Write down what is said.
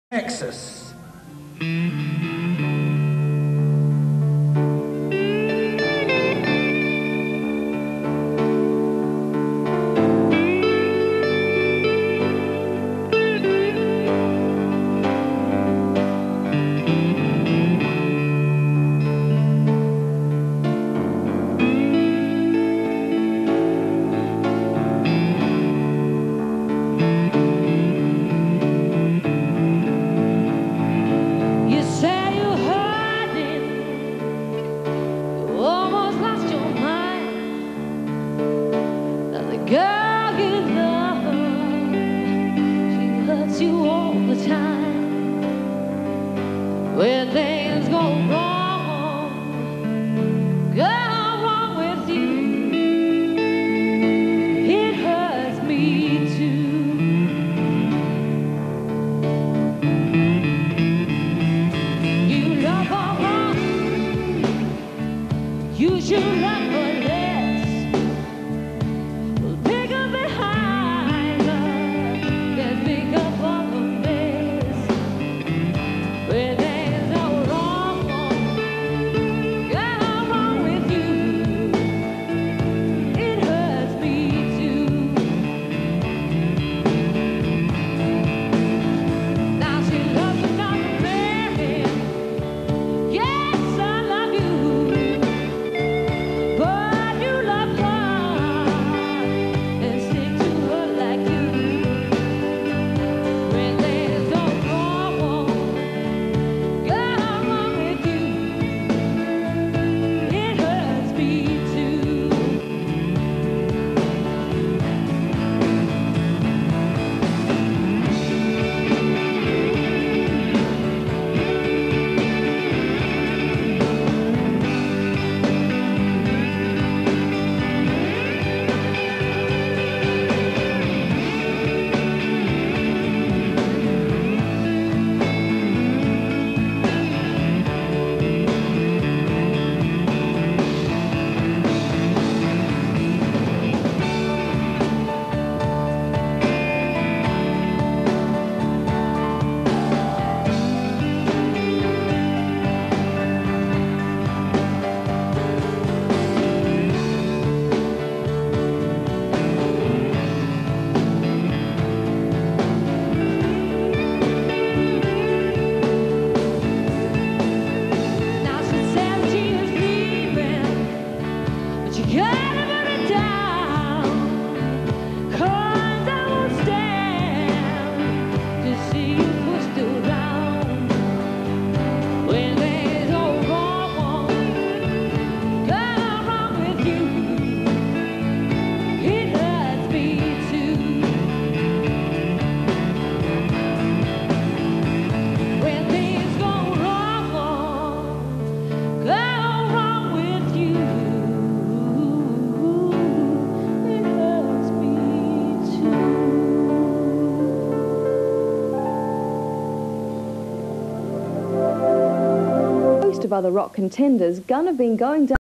Texas. Girl you love, she hurts you all the time. When things go wrong, girl, wrong with you, it hurts me too. You love her wrong, you should love her less. Of other rock contenders, Gunn have been going down